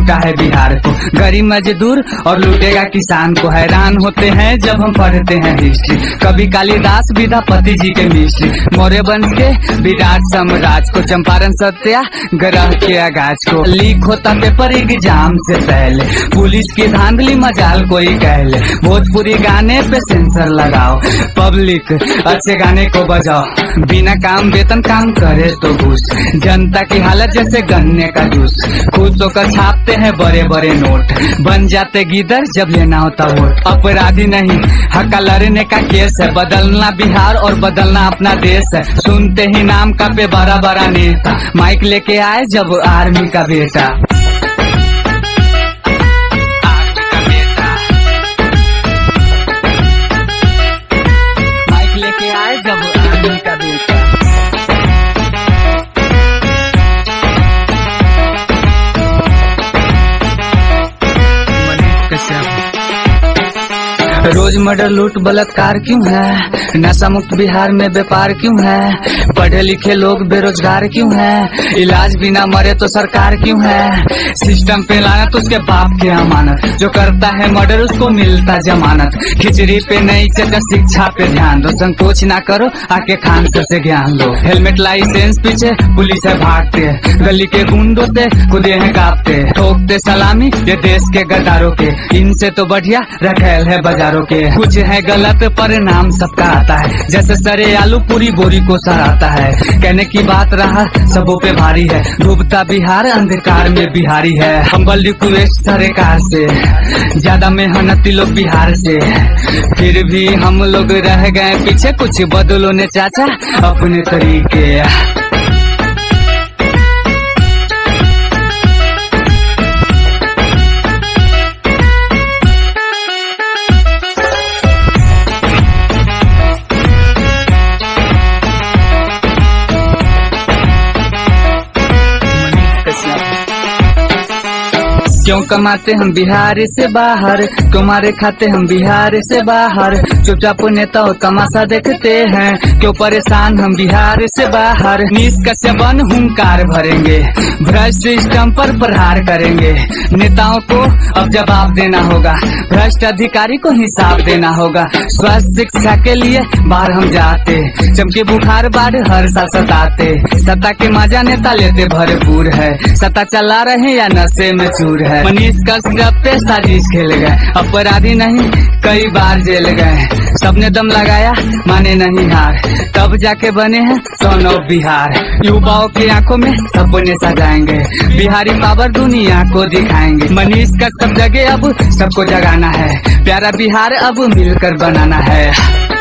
लूटा है बिहार को, गरीब मजदूर और लूटेगा किसान को। हैरान होते हैं जब हम पढ़ते हैं हिस्ट्री, कभी कालिदास विद्यापति जी के मिस्ट्री, मौर्य वंश के विराट साम्राज्य को, चंपारण सत्याग्रह के आगाज को। लीक होता पेपर एग्जाम से पहले, पुलिस की धांधली मजाल कोई कह ले। भोजपुरी गाने पे सेंसर लगाओ, पब्लिक अच्छे गाने को बजाओ। बिना काम वेतन काम करे तो घूस, जनता की हालत जैसे गन्ने का जूस। खुश होकर छापते हैं बड़े बड़े नोट, बन जाते गीदर जब लेना होता वोट। अपराधी नहीं हक्का लड़ने का केस है, बदलना बिहार और बदलना अपना देश है। सुनते ही नाम का पे बड़ा बड़ा नेता, माइक लेके आए जब आर्मी का बेटा। माइक लेके आए जब आर्मी का बेटा। रोज मर्डर लूट बलात्कार क्यों है, नशा मुक्त बिहार में व्यापार क्यों है, पढ़े लिखे लोग बेरोजगार क्यों है, इलाज बिना मरे तो सरकार क्यों है, सिस्टम पे लानत उसके बाप के अमानत, जो करता है मर्डर उसको मिलता जमानत। खिचड़ी पे नहीं चचा शिक्षा पे ध्यान दो, संकोच ना करो आके खान सर से ज्ञान लो। हेलमेट लाइसेंस पीछे पुलिस है भागते, गली के गुंडों से खुदे हैं कांपते, ठोकते सलामी ये देश के गद्दारों के, इनसे तो बढ़िया रखेल है बाजारों के। कुछ है गलत परिणाम सबका आता है, जैसे सरे आलू पूरी बोरी को सराता है। कहने की बात रहा सबों पे भारी है, डूबता बिहार अंधकार में बिहारी है। हम्बल रिक्वेस्ट सरकार से, ज्यादा मेहनती लोग बिहार से, फिर भी हम लोग रह गए पीछे, कुछ बदलो ने चाचा अपने तरीके। क्यों कमाते हम बिहार से बाहर, क्यों मारे खाते हम बिहार से बाहर, चुपचाप नेता और तमाशा देखते हैं, क्यों परेशान हम बिहार से बाहर। निष्कर्षण हुंकार भरेंगे, भ्रष्ट सिस्टम पर प्रहार करेंगे, नेताओं को अब जवाब देना होगा, भ्रष्ट अधिकारी को हिसाब देना होगा। स्वास्थ्य शिक्षा के लिए बाहर हम जाते, चमकी बुखार बाढ़ हर साल सताते, सत्ता के मजा नेता लेते भरपूर है, सत्ता चला रहे या नशे में चूर है। मनीष कश्यप पे साजिश खेल गए, अपराधी नहीं कई बार जेल गए, सबने दम लगाया माने नहीं हार, तब जाके बने हैं सन ऑफ बिहार। युवाओं की आंखों में सपने सजाएंगे, बिहारी पावर दुनिया को दिखाएंगे। मनीष कश्यप जगह अब सबको जगाना है, प्यारा बिहार अब मिलकर बनाना है।